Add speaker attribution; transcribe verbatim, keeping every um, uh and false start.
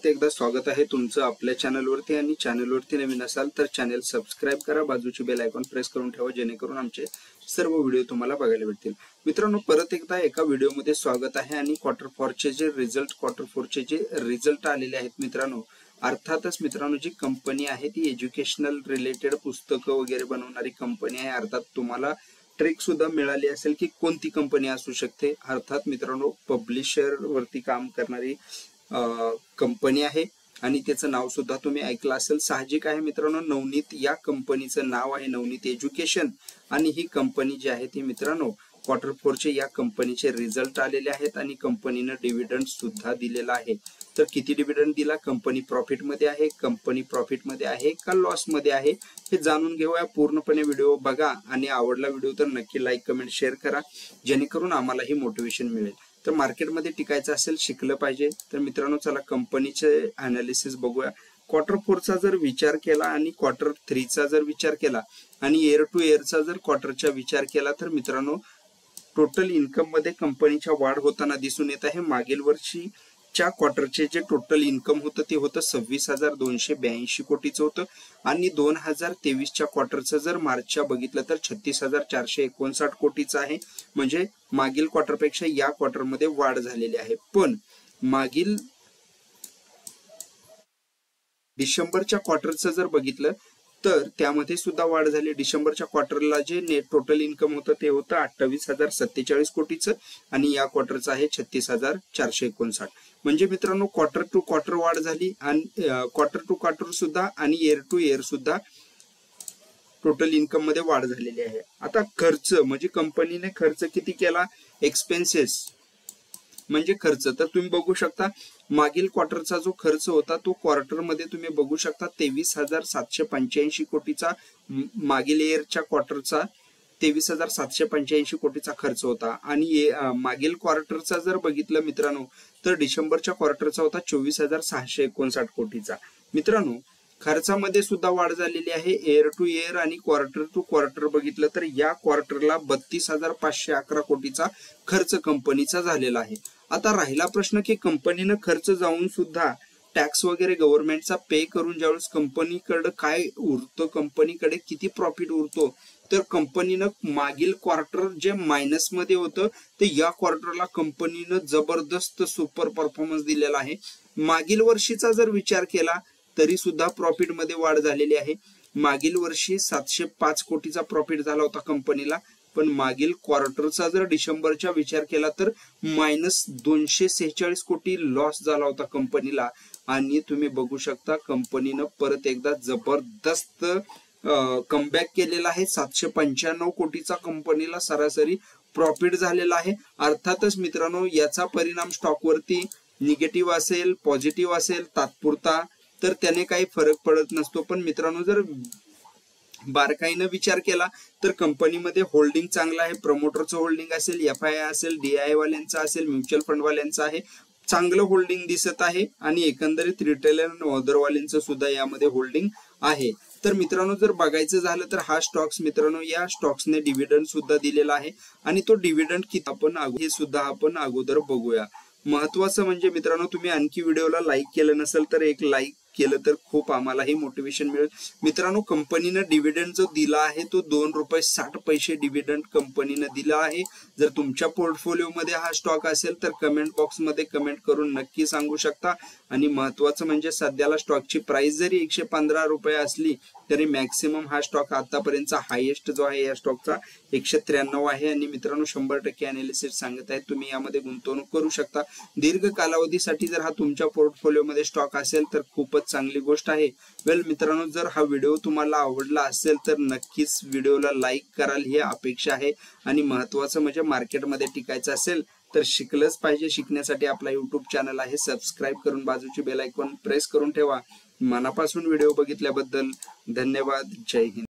Speaker 1: एकदा स्वागत आहे तुमचं आपल्या चॅनलवरती आणि चॅनलवरती नवीन असाल तर चॅनल सबस्क्राइब करा, बाजूची बेल आयकॉन प्रेस करून ठेवा जेणेकरून आमचे सर्व व्हिडिओ तुम्हाला बघायला भेटतील। मित्रांनो, परत एकदा एका व्हिडिओमध्ये स्वागत आहे आणि क्वार्टर फोर चे जे रिझल्ट क्वार्टर फोर चे जे रिझल्ट आलेले आहेत मित्रांनो, अर्थातच मित्रांनो जी कंपनी आहे ती एज्युकेशनल रिलेटेड पुस्तकं वगैरे बनवणारी कंपनी आहे। अर्थात तुम्हाला ट्रिक सुद्धा मिळाली असेल की कोणती कंपनी असू शकते। अर्थात मित्रांनो पब्लिशर वरती काम करणारी कंपनी आहे आणि त्याचं नाव सुद्धा तुम्ही ऐकलं असेल, साहजिक आहे मित्रांनो। नवनीत या कंपनीचं नाव आहे नवनीत एज्युकेशन आणि ही कंपनी जी आहे ती मित्रांनो क्वार्टर फोर चे या कंपनीचे रिझल्ट आलेले आहेत आणि कंपनीने डिव्हिडंड सुद्धा दिलेला आहे। तर किती डिव्हिडंड दिला, कंपनी प्रॉफिट मध्ये आहे, कंपनी प्रॉफिट मध्ये आहे का लॉस मध्ये आहे हे जाणून घेऊया। पूर्णपणे व्हिडिओ बघा आणि आवडला व्हिडिओ तर नक्की लाईक कमेंट शेअर करा जेणेकरून आम्हालाही मोटिवेशन मिळेल। तर मार्केटमध्ये टिकायचं असेल, शिकलं पाहिजे तर मित्रांनो चला कंपनीचे अनालिसिस बघूया। क्वार्टर फोर चा जर विचार केला आणि क्वार्टर थ्री चा जर विचार केला आणि इयर टू इयर चा जर क्वार्टरचा विचार केला तर मित्रांनो टोटल इन्कम मध्ये कंपनीच्या वाढ होताना दिसून येत आहे। मागील वर्षीच्या क्वार्टरचे जे टोटल इन्कम होतं ते होतं सव्वीस हजार दोनशे ब्याऐंशी कोटीचं होतं आणि दोन हजार तेवीसच्या क्वार्टरचं जर मार्चच्या बघितलं तर छत्तीस हजार चारशे एकोणसाठ कोटीचं आहे। म्हणजे मागील क्वार्टरपेक्षा या क्वार्टरमध्ये वाढ झालेली आहे। पण मागील डिसेंबरच्या क्वार्टरचं जर बघितलं तर त्यामध्ये सुद्धा वाढ झाली। डिसेंबरच्या क्वार्टरला जे नेट टोटल इन्कम होतं ते होतं अठ्ठावीस हजार सत्तेचाळीस कोटीचं आणि या क्वार्टरचं आहे छत्तीस हजार चारशे एकोणसाठ। म्हणजे मित्रांनो क्वार्टर टू क्वार्टर वाढ झाली आणि क्वार्टर टू क्वार्टर सुद्धा आणि इयर टू इयर सुद्धा टोटल इन्कम मध्ये वाढ झालेली आहे। आता खर्च म्हणजे कंपनीने खर्च किती केला, एक्सपेन्सेस म्हणजे खर्च, तर तुम्ही बघू शकता मागील क्वार्टरचा जो खर्च होता तो क्वार्टर मध्ये तुम्ही बघू शकता तेवीस हजार सातशे पंच्याऐंशी कोटीचा, मागील इयरच्या क्वार्टरचा तेवीस हजार सातशे पंच्याऐंशी कोटीचा खर्च होता आणि मागील क्वार्टरचा जर बघितलं मित्रांनो तर डिसेंबरच्या क्वार्टरचा होता चोवीस हजार सहाशे एकोणसाठ कोटीचा। मित्रांनो खर्चामध्ये सुद्धा वाढ झालेली आहे इयर टू इयर आणि क्वार्टर टू क्वार्टर बघितलं तर या क्वार्टरला बत्तीस हजार पाचशे अकरा कोटीचा खर्च कंपनीचा झालेला आहे। आता राहिला प्रश्न की कंपनीनं खर्च जाऊन सुद्धा टॅक्स वगैरे गव्हर्नमेंटचा पे करून ज्यावेळेस कंपनीकडे काय उरतं, कंपनीकडे किती प्रॉफिट उरतो, तर कंपनीनं मागील क्वार्टर जे मायनस मध्ये होतं ते या क्वार्टरला कंपनीनं जबरदस्त सुपर परफॉर्मन्स दिलेला आहे। मागील वर्षीचा जर विचार केला तरी सुद्धा प्रॉफिट मध्ये वाढ झालेली आहे। मागील वर्षी सातशे पाच कोटीचा प्रॉफिट झाला होता कंपनीला, पण मागील क्वार्टरचा जर डिसेंबरचा विचार केला तर मायनस दोनशे सेहेचाळीस कोटी लॉस झाला होता कंपनीला आणि तुम्ही बघू शकता कंपनीनं परत एकदा जबरदस्त कमबॅक केलेला आहे। सातशे पंच्याण्णव कोटीचा कंपनीला सरासरी प्रॉफिट झालेला आहे। अर्थातच मित्रांनो याचा परिणाम स्टॉकवरती निगेटिव्ह असेल पॉझिटिव्ह असेल तात्पुरता तर त्याने काही फरक पडत नसतो, पण मित्रांनो जर बारकाईनं विचार केला तर कंपनीमध्ये होल्डिंग चांगला आहे, प्रमोटरचं होल्डिंग असेल, एफ आय आय असेल, डी आय वाल्यांचं असेल, म्युच्युअल फंड वाल्यांचं आहे, चांगलं होल्डिंग दिसत आहे आणि एकंदरीत रिटेलर आणि ऑदरवाल्यांचं सुद्धा यामध्ये होल्डिंग आहे। तर मित्रांनो जर बघायचं झालं तर हा स्टॉक्स मित्रांनो या स्टॉक्सने डिव्हिडंड सुद्धा दिलेला आहे आणि तो डिव्हिडंड किती आपण हे सुद्धा आपण अगोदर बघूया। महत्वाचं म्हणजे मित्रांनो तुम्ही आणखी व्हिडिओला लाईक केलं नसेल तर एक लाईक केलं तर खूप आम्हालाही मोटिवेशन मिळेल। मित्रांनो कंपनीनं डिव्हिडंड जो दिला आहे तो दोन रुपये साठ पैसे डिव्हिडंड कंपनीनं दिला आहे। जर तुमच्या पोर्टफोलिओ मध्ये हा स्टॉक असेल तर कमेंट बॉक्स मध्ये कमेंट करून नक्की सांगू शकता। आणि महत्वाचं म्हणजे सध्याला स्टॉकची प्राइस जरी एकशे पंधरा रुपये असली तरी मॅक्सिमम हा स्टॉक आतापर्यंतचा हायेस्ट जो आहे या स्टॉकचा एकशे त्र्याण्णव आहे आणि मित्रांनो शंभर टक्के अनालिसिस सांगत आहे, तुम्ही यामध्ये गुंतवणूक करू शकता। दीर्घ कालावधीसाठी जर हा तुमच्या पोर्टफोलिओ मध्ये स्टॉक असेल तर खूपच चांगली गोष्ट आहे। वेल मित्रांनो जर हा व्हिडिओ तुम्हाला आवडला असेल तर नक्कीच व्हिडिओला लाईक कराल ही अपेक्षा आहे आणि महत्वाचं म्हणजे मार्केटमध्ये टिकायचं असेल तर शिकलंच पाहिजे। शिकण्यासाठी आपला युट्यूब चॅनल आहे, सबस्क्राइब करून बाजूची बेल आयकॉन प्रेस करून ठेवा। मनापासून व्हिडिओ बघितल्याबद्दल धन्यवाद। जय हिंद।